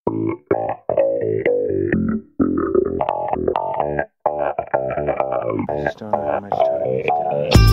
I just don't know how much time he's got.